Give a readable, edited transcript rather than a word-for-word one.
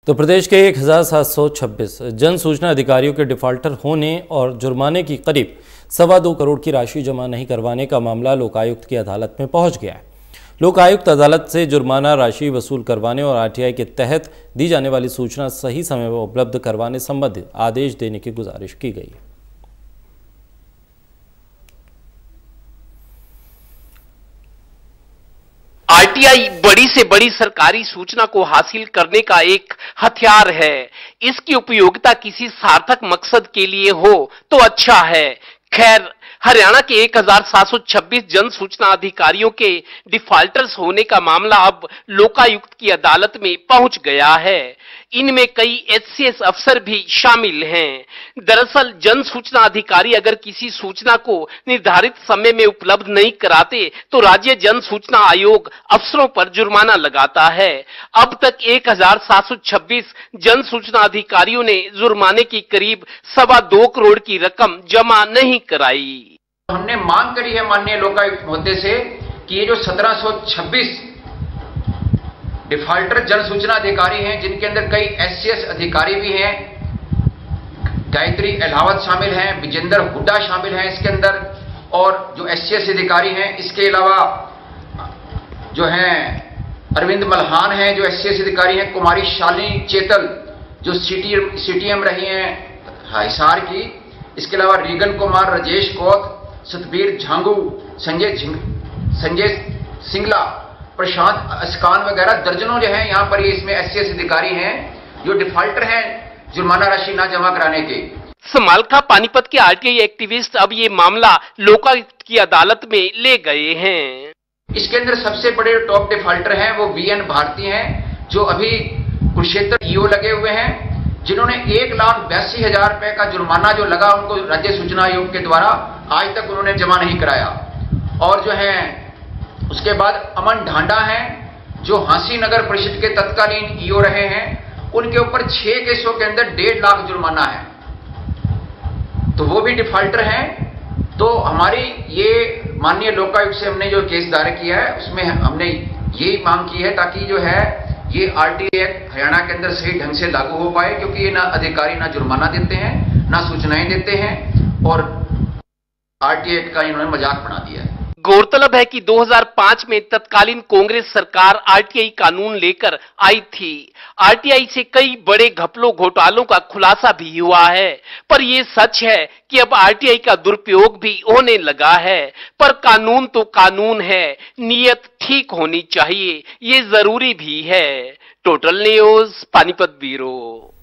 तो प्रदेश के 1726 जन सूचना अधिकारियों के डिफाल्टर होने और जुर्माने की करीब 2.25 करोड़ की राशि जमा नहीं करवाने का मामला लोकायुक्त की अदालत में पहुंच गया है। लोकायुक्त अदालत से जुर्माना राशि वसूल करवाने और आरटीआई के तहत दी जाने वाली सूचना सही समय पर उपलब्ध करवाने संबंधित आदेश देने की गुजारिश की गई है। आरटीआई बड़ी से बड़ी सरकारी सूचना को हासिल करने का एक हथियार है। इसकी उपयोगिता किसी सार्थक मकसद के लिए हो तो अच्छा है। खैर, हरियाणा के 1726 जन सूचना अधिकारियों के डिफाल्टर्स होने का मामला अब लोकायुक्त की अदालत में पहुंच गया है। इनमें कई एचसीएस अफसर भी शामिल हैं। दरअसल जन सूचना अधिकारी अगर किसी सूचना को निर्धारित समय में उपलब्ध नहीं कराते तो राज्य जन सूचना आयोग अफसरों पर जुर्माना लगाता है। अब तक 1726 जन सूचना अधिकारियों ने जुर्माने की करीब 2.25 करोड़ की रकम जमा नहीं कराई। हमने मांग करी है माननीय लोकायुक्त महोदय से कि ये जो 1726 डिफाल्टर जन सूचना अधिकारी हैं, जिनके अंदर कई एचसीएस अधिकारी भी हैं, गायत्री अहलावत शामिल हैं, विजेंद्र हुड्डा शामिल हैं इसके अंदर, और जो एचसीएस अधिकारी हैं, इसके अलावा जो हैं अरविंद मल्हान हैं जो एचसीएस अधिकारी हैं, कुमारी शालिनी चेतल जो सीटीएम रही हैं हिसार की, इसके अलावा रीगन कुमार, राजेश कौथ, सतबीर झांगू, संजय सिंगला, प्रशांत अस्कान वगैरह दर्जनों जो हैं यहाँ पर ये इसमें एचसीएस अधिकारी हैं जो डिफाल्टर हैं जुर्माना राशि ना जमा कराने के। समालखा पानीपत के आरटीआई एक्टिविस्ट अब ये मामला लोकायुक्त की अदालत में ले गए हैं। इसके अंदर सबसे बड़े टॉप डिफाल्टर हैं वो वीएन भारती हैं जो अभी कुरुक्षेत्र ईओ लगे हुए हैं, जिन्होंने 1,82,000 रुपए का जुर्माना जो लगा उनको राज्य सूचना आयोग के द्वारा आज तक उन्होंने जमा नहीं कराया। और जो है उसके बाद अमन ढांडा हैं जो हांसी नगर परिषद के तत्कालीन ईओ रहे हैं, उनके ऊपर 6 केसों के अंदर 1.5 लाख जुर्माना है, तो वो भी डिफाल्टर हैं। तो हमारी ये माननीय लोकायुक्त से हमने जो केस दायर किया है उसमें हमने यही मांग की है ताकि जो है ये आरटीआई एक्ट हरियाणा के अंदर सही ढंग से लागू हो पाए, क्योंकि ये ना अधिकारी ना जुर्माना देते हैं ना सूचनाएं देते हैं और आरटीआई एक्ट का इन्होंने मजाक बना दिया है। गौरतलब है कि 2005 में तत्कालीन कांग्रेस सरकार आरटीआई कानून लेकर आई थी। आरटीआई से कई बड़े घपलों घोटालों का खुलासा भी हुआ है, पर यह सच है कि अब आरटीआई का दुरुपयोग भी होने लगा है। पर कानून तो कानून है, नीयत ठीक होनी चाहिए, ये जरूरी भी है। Total news Panipat bureau.